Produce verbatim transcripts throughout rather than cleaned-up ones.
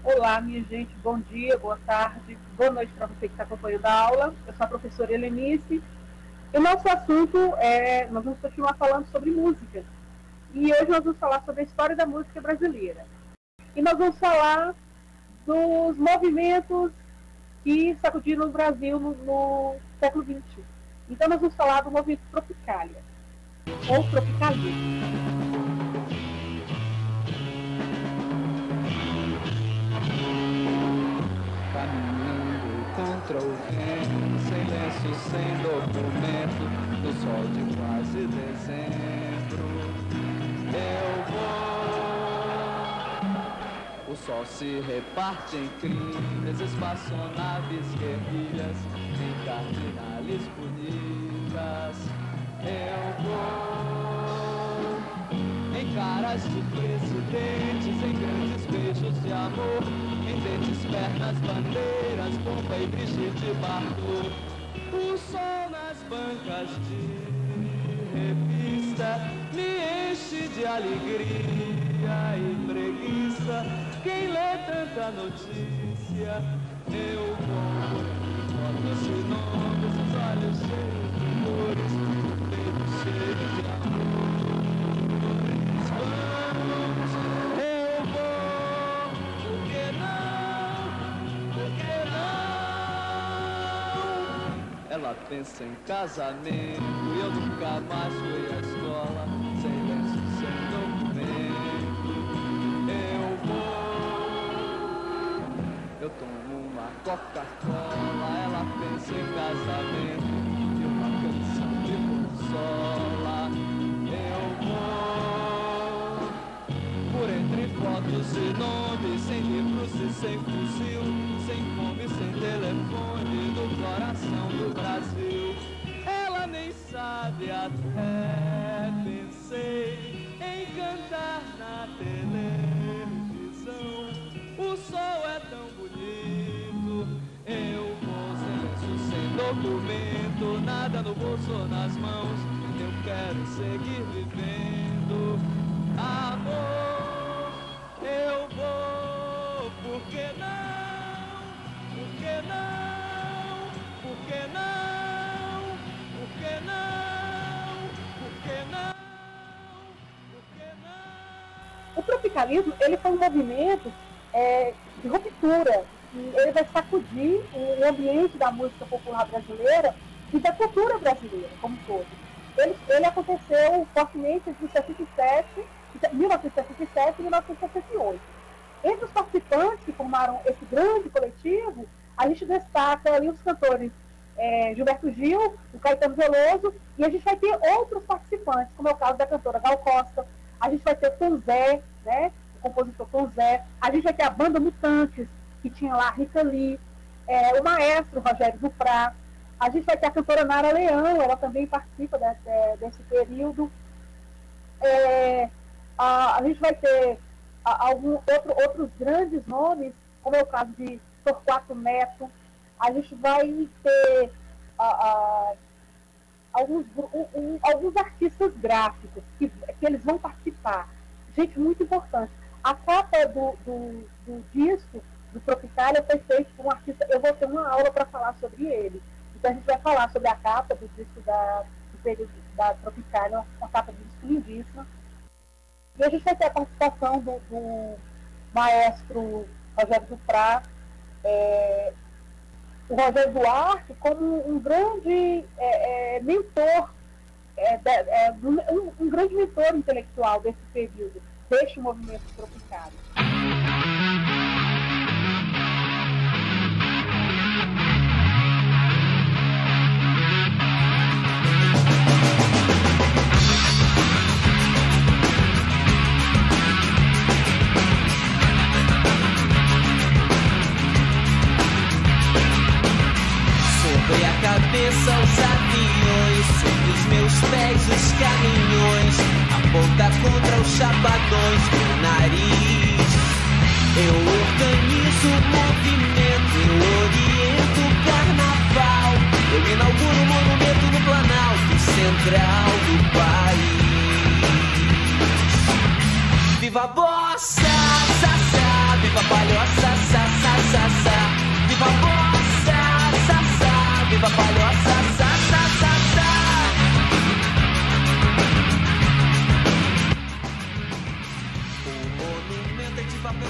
Olá, minha gente, bom dia, boa tarde, boa noite para você que está acompanhando a aula. Eu sou a professora Helenice e o nosso assunto é, nós vamos continuar falando sobre música. E hoje nós vamos falar sobre a história da música brasileira. E nós vamos falar dos movimentos que sacudiram o Brasil no, no século vinte. Então nós vamos falar do movimento Tropicália, ou tropicalismo. Contra o vento, sem lenço, sem documento, no sol de quase dezembro, eu vou. O sol se reparte em crimes, espaçonaves, guerrilhas, em cardinales bonitas, eu vou. Em caras de presidentes, em grandes beijos de amor, em dentes, pernas, bandeiras, bomba e Brigitte Bardot. O sol nas bancas de revista me enche de alegria e preguiça. Quem lê tanta notícia, eu vou. Fotos de nomes, os olhos cheios de cores, o peito cheio de amor. Ela pensa em casamento e eu nunca mais fui à escola, sem lenço, sem documento. Eu vou, eu tomo uma Coca-Cola, ela pensa em casamento e uma canção de consola. Eu vou, por entre fotos e nomes, sem livros e sem fuzil, sem fome, sem telefone, do coração do Brasil. Ela nem sabe, até pensei em cantar na televisão. O sol é tão bonito, eu vou sem lenço, sem documento, nada no bolso ou nas mãos. Eu quero seguir vivendo, amor, eu vou, por que não? Por que não? Por que não? Por que não? Por que não? Por que não? O tropicalismo, ele foi um movimento é, de ruptura, e ele vai sacudir o ambiente da música popular brasileira e da cultura brasileira como um todo. Ele, ele aconteceu fortemente entre mil novecentos e sessenta e sete e mil novecentos e sessenta e oito. Entre os participantes que formaram esse grande coletivo, a gente destaca ali os cantores é, Gilberto Gil, o Caetano Veloso, e a gente vai ter outros participantes, como é o caso da cantora Gal Costa, a gente vai ter o Tom Zé, né, o compositor Tom Zé, a gente vai ter a banda Mutantes, que tinha lá a Rita Lee, é, o maestro Rogério Duprat, a gente vai ter a cantora Nara Leão, ela também participa de, de, desse período, é, a, a gente vai ter a, algum, outro, outros grandes nomes, como é o caso de Torquato Neto, a gente vai ter a, a, alguns, um, um, alguns artistas gráficos que, que eles vão participar. Gente, muito importante. A capa do, do, do disco do Tropicália foi feita por um artista, eu vou ter uma aula para falar sobre ele. Então a gente vai falar sobre a capa do disco da, do período da Tropicália, uma capa de disco lindíssima. E a gente vai ter a participação do, do maestro Rogério Duprat, é, o Rogério Duarte como um grande é, é, mentor, é, de, é, um, um grande mentor intelectual desse período, deste movimento Tropicália. Sobre a cabeça os aviões, sobre os meus pés os caminhões, a ponta contra os chapadões do nariz. Eu organizo o movimento, eu oriento o carnaval, eu inauguro o monumento no Planalto Central do país. Viva a bossa, sa, sa, viva a palhoça,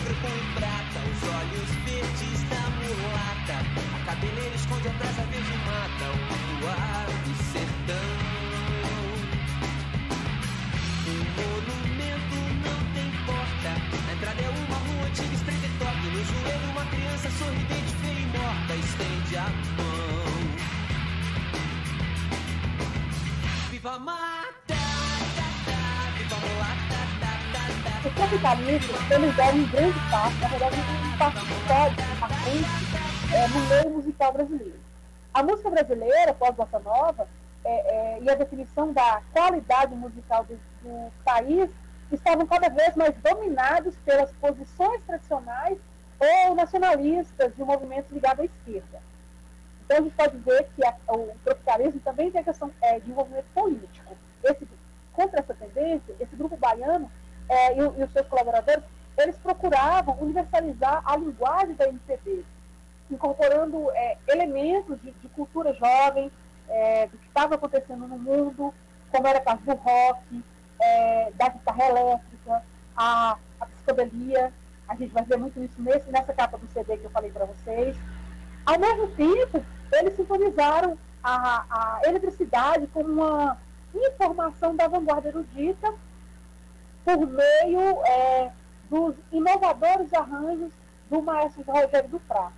negro com prata, os olhos verdes da mulata. A cabeleira esconde a brasa verde mata, o patuá do sertão. O monumento não tem porta, a entrada é uma rua antiga, estreita e torta. No joelho uma criança sorridente, feia e morta, estende a mão. Viva a mata, viva a mulata. Os tropicalistas, eles deram um grande passo, na verdade, um passo histórico, à frente, é, no meio musical brasileiro. A música brasileira, pós-bossa nova, é, é, e a definição da qualidade musical do, do país estavam cada vez mais dominados pelas posições tradicionais ou nacionalistas de movimentos ligados à esquerda. Então, a gente pode dizer que a, o tropicalismo também tem a questão é, de envolvimento político. Esse, contra essa tendência, esse grupo baiano É, e, e os seus colaboradores, eles procuravam universalizar a linguagem da M P B, incorporando é, elementos de, de cultura jovem, é, do que estava acontecendo no mundo, como era o caso do rock, é, da guitarra elétrica, a, a psicodelia. A gente vai ver muito isso nesse, nessa capa do C D que eu falei para vocês. Ao mesmo tempo, eles sintonizaram a, a eletricidade como uma informação da vanguarda erudita, por meio é, dos inovadores arranjos do maestro Rogério do Prá.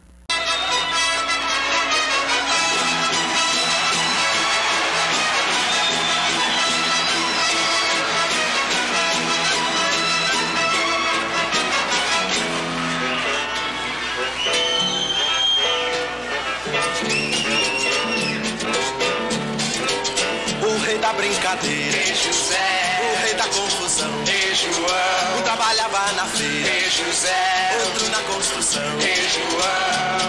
O rei da brincadeira, Rei José. O rei da confusão, Rei João. Um trabalhava na feira, Rei José. Outro na construção, Rei João.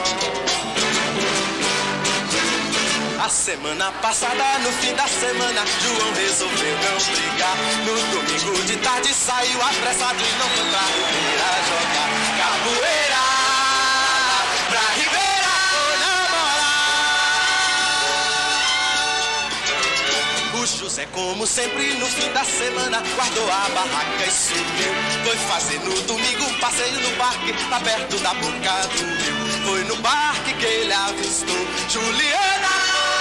A semana passada, no fim da semana, João resolveu não brigar. No domingo de tarde saiu apressado e não foi pra Ribeira jogar capoeira. Pra Ribeira foi namorar. O José, como sempre, no fim da semana, guardou a barraca e sumiu. Foi fazer no domingo um passeio no parque, lá perto da boca do rio. Foi no parque que ele avistou Juliana.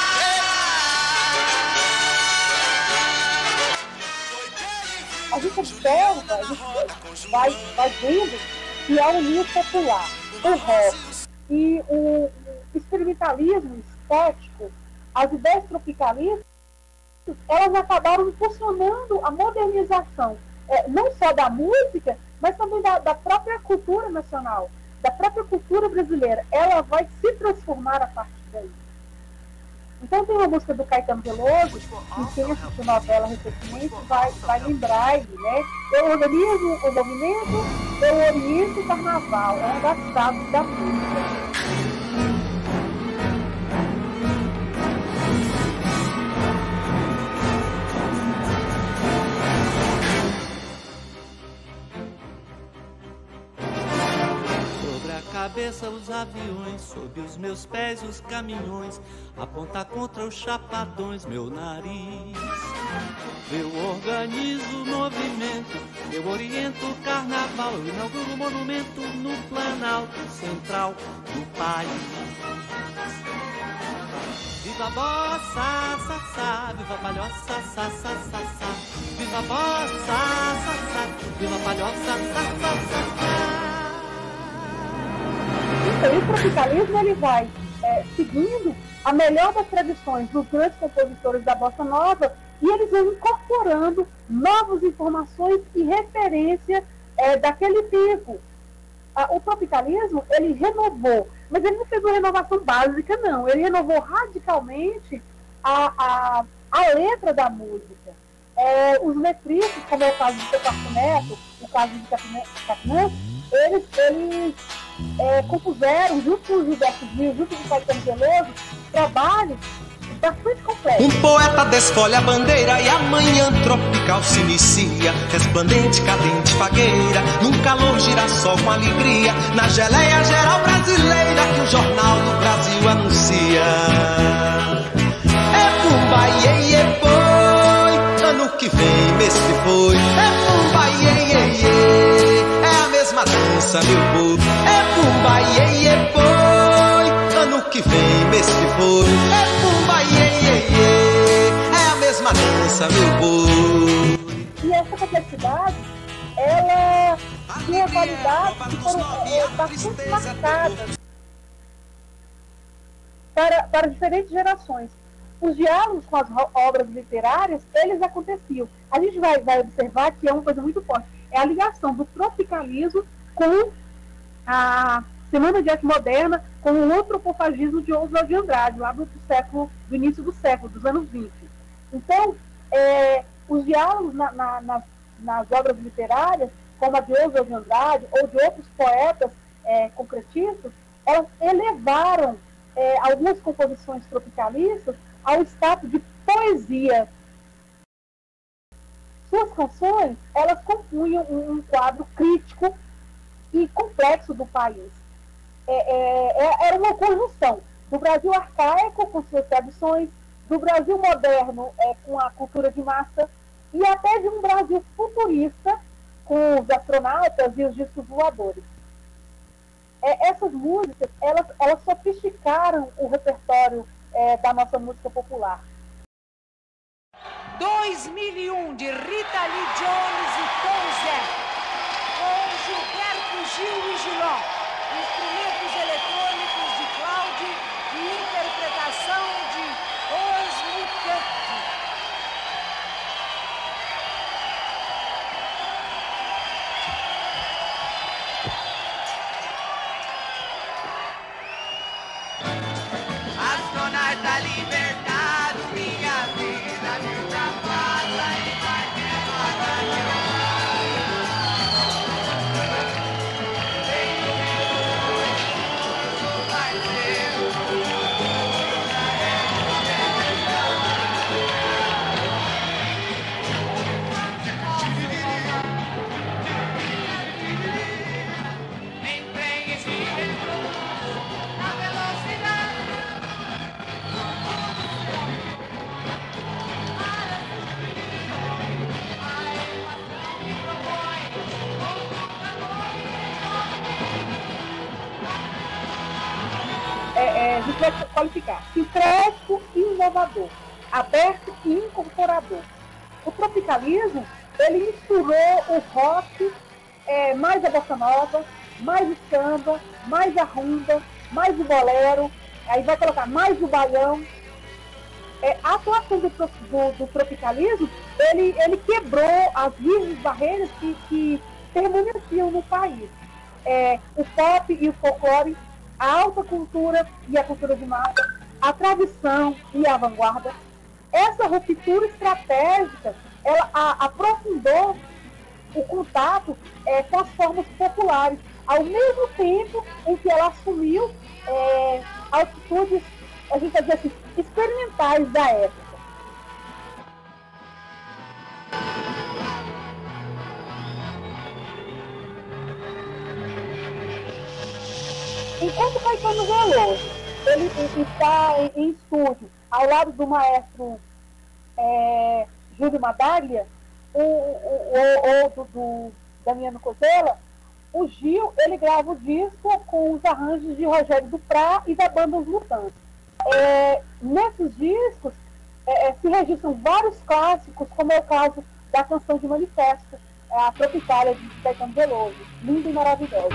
A gente observa, a gente vai, vai vendo que há um nível popular, o rock e o experimentalismo estético, as ideias tropicalistas, elas acabaram impulsionando a modernização, é, não só da música, mas também da, da própria cultura nacional, da própria cultura brasileira. Ela vai se transformar a partir daí. Então tem uma música do Caetano Veloso, que quem assistiu novela recentemente vai, vai lembrar aí, né? Eu organizo o movimento, eu oriento o carnaval, é uma das chaves da música. Cabeça os aviões, sob os meus pés os caminhões, aponta contra os chapadões meu nariz. Eu organizo o movimento, eu oriento o carnaval, eu inauguro o monumento no Planalto Central do país. Viva a bossa, sa, sa, viva a palhoça, sa, sa, sa, sa. Viva a bossa, sa, sa, viva a palhoça, sa, sa, sa, sa. Então, o tropicalismo ele vai é, seguindo a melhor das tradições dos grandes compositores da bossa nova e eles vão incorporando novas informações e referência é, daquele tempo. Ah, o tropicalismo ele renovou, mas ele não fez uma renovação básica, não. Ele renovou radicalmente a, a, a letra da música. É, os letristas, como é o caso de Teocarto Neto, o caso de Capinã, eles, eles é, compuseram, junto com o Gilberto Gil, junto com o Caetano Veloso, trabalhos bastante complexos. Um poeta desfolha a bandeira e a manhã tropical se inicia, resplandente, cadente, fagueira, num calor girassol com alegria, na geleia geral brasileira que o Jornal do Brasil anuncia. É pumba, iê, iê, boi, ano que vem, mês que foi, é pumba, iê, iê, iê, é a mesma dança dança, meu povo. É pumba, iê, iê, foi. Ano que vem, mês que foi. É pumba, iê, iê, iê. É a mesma dança, meu povo. E essa complexidade, ela tinha qualidades que foram é, bastante marcadas para, para diferentes gerações. Os diálogos com as obras literárias, eles aconteciam. A gente vai, vai observar que é uma coisa muito forte. É a ligação do tropicalismo com a Semana de Arte Moderna, com o antropofagismo de Oswald de Andrade, lá do, século, do início do século, dos anos vinte. Então, é, os diálogos na, na, nas, nas obras literárias, como a de Oswald de Andrade, ou de outros poetas é, concretistas, elas elevaram é, algumas composições tropicalistas ao status de poesia. Suas canções, elas compunham um, um quadro crítico e complexo do país. É, é, era uma conjunção do Brasil arcaico com suas tradições, do Brasil moderno é, com a cultura de massa e até de um Brasil futurista com os astronautas e os discos voadores. É, essas músicas, elas, elas sofisticaram o repertório É, da nossa música popular. dois mil e um de Rita Lee Jones e Tom Zé, com Gilberto Gil e Giló, instrumentos eletrônicos de Cláudio e interpretação de Osmo Canti. Astronauta libertado, minha vida me ultrapassa e vai ter nada que eu tenho medo, vai ser o nem trem esse metrô na velocidade. É, é, a gente vai qualificar sincrético e inovador, aberto e incorporador. O tropicalismo, ele misturou o rock, é, mais a bossa nova, mais o samba, mais a rumba, mais o bolero, aí vai colocar mais o baião. É, a atuação do, do, do tropicalismo, ele, ele quebrou as rígidas barreiras que, que permaneciam no país. É, o pop e o folclore, a alta cultura e a cultura de massa, a tradição e a vanguarda. Essa ruptura estratégica, ela a, aprofundou o contato é, com as formas populares, ao mesmo tempo em que ela assumiu é, altitudes, a gente vai dizer assim, experimentais da época. Enquanto Caetano Veloso, ele está em, em estúdio, ao lado do maestro é, Júlio Madaglia, ou, ou do, do Damiano Cozella, o Gil, ele grava o disco com os arranjos de Rogério Duprá e da banda Os Mutantes. É, nesses discos é, se registram vários clássicos, como é o caso da canção de Manifesto, a Tropicália de Caetano Veloso, linda e maravilhosa.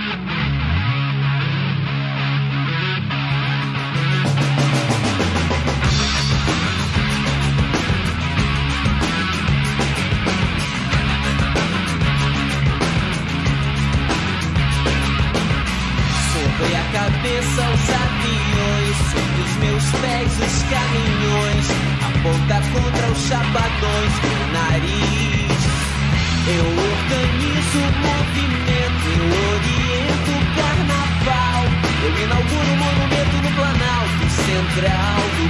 Sobre a cabeça os aviões, sobre os meus pés os caminhões, aponta contra os chapadões do nariz. Eu organizo o movimento, eu oriento o carnaval, eu inauguro o monumento no Planalto Central do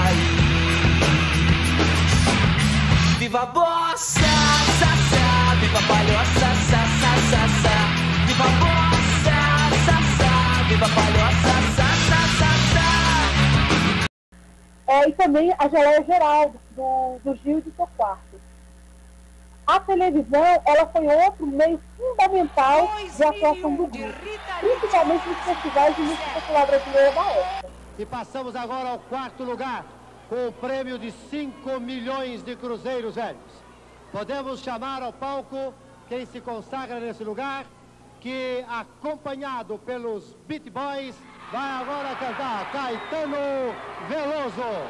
país. Viva a bossa, sa, sa, viva a palhoça, sa, sa, sa, sa. Viva a bossa, sa, sa, viva a palhoça, sa, sa, sa, sa. É, e também a Geleia Geral do, do Gil de Torquato. A televisão, ela foi outro meio fundamental de atuação do grupo, principalmente nos festivais de música popular brasileira da época. E passamos agora ao quarto lugar, com o prêmio de cinco milhões de cruzeiros velhos. Podemos chamar ao palco quem se consagra nesse lugar, que, acompanhado pelos Beat Boys, vai agora cantar Caetano Veloso.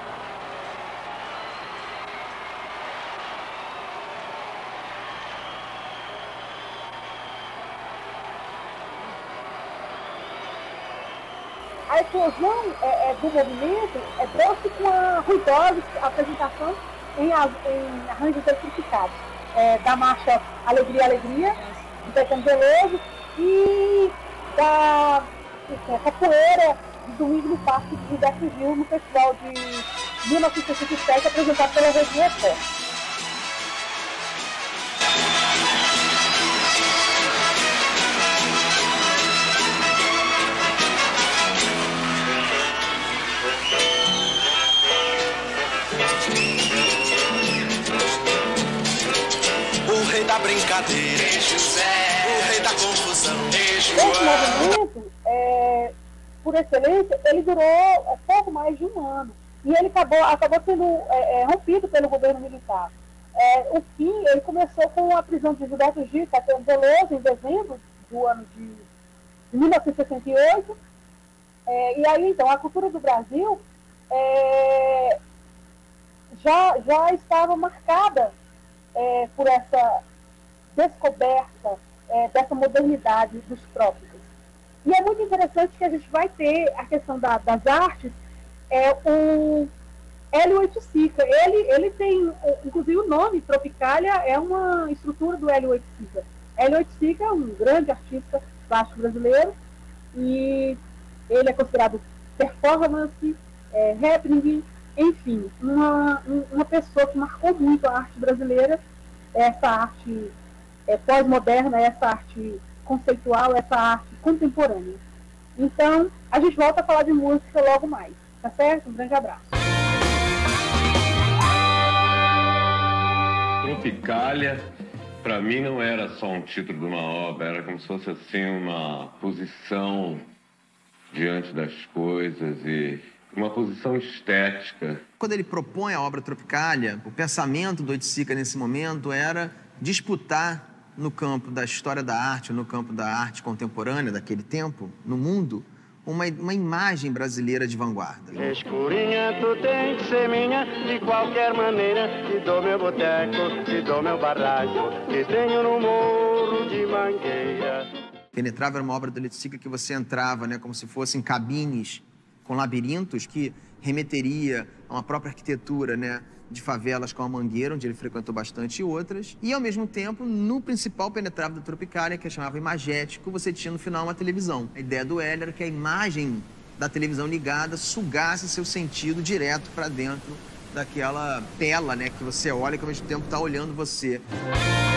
A explosão é, é, do movimento é trouxe com a ruidosa apresentação em, em arranjos eletrificados, é, da marcha Alegria, Alegria, de Caetano Veloso, e da é, capoeira de Domingo no Parque de Gilberto Gil, no festival de mil novecentos e sessenta e sete, apresentado pela Regina Costa. O rei da brincadeira, José, o rei da confusão, Esse movimento, é, por excelência, ele durou é, pouco mais de um ano. E ele acabou, acabou sendo é, é, rompido pelo governo militar. É, o fim, ele começou com a prisão de Gilberto Gil, Caetano Veloso, em dezembro do ano de mil novecentos e sessenta e oito. É, e aí, então, a cultura do Brasil é, já, já estava marcada É, por essa descoberta é, dessa modernidade dos trópicos. E é muito interessante que a gente vai ter a questão da, das artes, é, o Hélio Oiticica. Ele, ele tem, inclusive o nome Tropicália é uma estrutura do Hélio Oiticica. Hélio Oiticica é um grande artista plástico brasileiro e ele é considerado performance, é, happening, enfim, uma, uma pessoa que marcou muito a arte brasileira, essa arte é, pós-moderna, essa arte conceitual, essa arte contemporânea. Então, a gente volta a falar de música logo mais, tá certo? Um grande abraço. Tropicália, para mim, não era só um título de uma obra, era como se fosse assim uma posição diante das coisas e uma posição estética. Quando ele propõe a obra Tropicália, o pensamento do Oiticica nesse momento era disputar no campo da história da arte, no campo da arte contemporânea daquele tempo, no mundo, uma, uma imagem brasileira de vanguarda. Escurinha, tu tem que ser minha, de qualquer maneira, te dou meu boteco, te dou meu barraco, que tenho no morro de Mangueira. Penetrava era uma obra do Oiticica que você entrava, né, como se fossem cabines com labirintos, que remeteria a uma própria arquitetura, né, de favelas como a Mangueira, onde ele frequentou bastante, e outras. E, ao mesmo tempo, no principal penetrava da Tropicália, que é chamava Imagético, você tinha no final uma televisão. A ideia do Hélio era que a imagem da televisão ligada sugasse seu sentido direto para dentro daquela tela, né, que você olha e que ao mesmo tempo está olhando você.